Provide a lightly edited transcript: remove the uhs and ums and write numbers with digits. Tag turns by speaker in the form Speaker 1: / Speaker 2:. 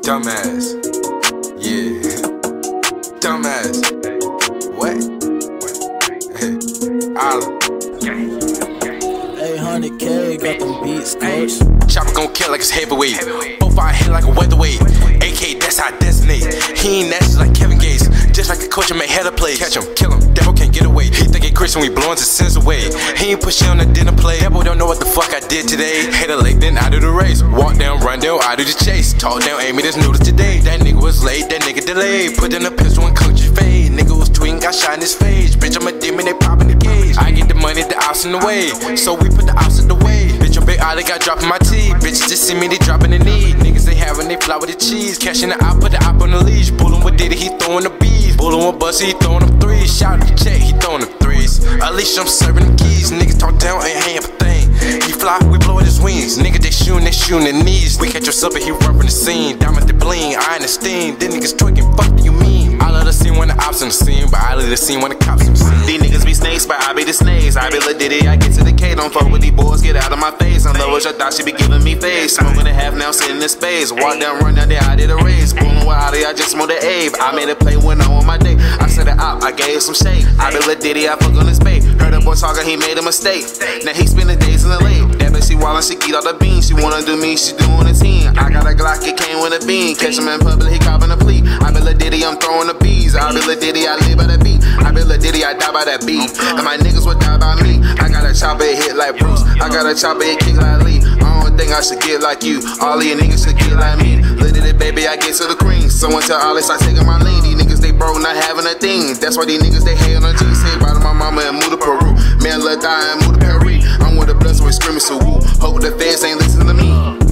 Speaker 1: Dumbass. Yeah. Dumbass. What? Island.
Speaker 2: 800K, got them beats, coach.
Speaker 1: Chopper gon' kill like it's heavyweight. Both our head like a weatherweight. AK, that's how I designate. He ain't nasty like Kevin Gates. Just like a coach and make hella plays. Catch him, kill him, devil can't get away. He think he Christian, we blowing his sense away. He ain't pushing on the dinner plate. Devil don't know what the fuck I did today. Hit a leg, then I do the race. Walk down, run down, I do the chase. Talk down, aim me this noodles today. That nigga was late, that nigga delayed. Put in a pistol and cooked your fade. Nigga was tweeting, got shot in his face. Bitch, I'm a demon, they pop in the cage. I get the money, the ops in the way. So we put the ops in the way. Bitch, your big eye, they got dropping my teeth. Bitches just see me, they dropping the knee. Niggas they having, they fly with the cheese. Cashing the op, put the op on the leash. Bullin' with Diddy, he throwing the bees. Bullin' with Bussy, he throwing them threes. Shout the check, he throwing them threes. Alicia, I'm serving them keys. Niggas talk down, ain't hang up a thing. He fly, we blow at his wings. Nigga, they shooting their knees. We catch yourself, he run from the scene. Diamonds, they bling, I ain't the steam. Then niggas twerking, fuck do you mean? I love the scene when the ops in the scene, but I love the scene when the cops in the scene.
Speaker 3: These niggas be snakes, but I be the snakes. I be Lil Diddy, I get to the K. Don't fuck with these boys, get out of my face. I'm low as your thought, she be giving me face. Smoking a half now, sitting in space. Walk down, run down there, I did a race. Pulling with Ollie, I just smoked the Abe. I made a play when I on my day. I set it out, I gave some shade. I be Lil Diddy, I fuck on his bait. Heard a boy talking, he made a mistake. Now he spending days in the lake. That bitch, she wildin', she eat all the beans. She wanna do me, she doing a team. I got a Glock, it came with a bean. Catch him in public, he copping a plea. I be Lil Diddy, I'm throwing the bees. I be Lil Diddy, I live by the beat. I be Lil Diddy, I die by that beat. And my niggas would die by me. I got a chopper, it hit like Bruce. I got a chopper, it kick like Lee. I don't think I should get like you. All of you niggas should get like me. Lil Diddy, baby, I get to the cream. Someone tell Ollie, start taking my lean. These niggas, they broke, not having a thing. That's why these niggas, they hate on the G. Say bye to my mama and move to Peru. Man, Lil Die and move to Paris. I'm with a blessing with screaming, so woo. Hope the fans ain't listening to me.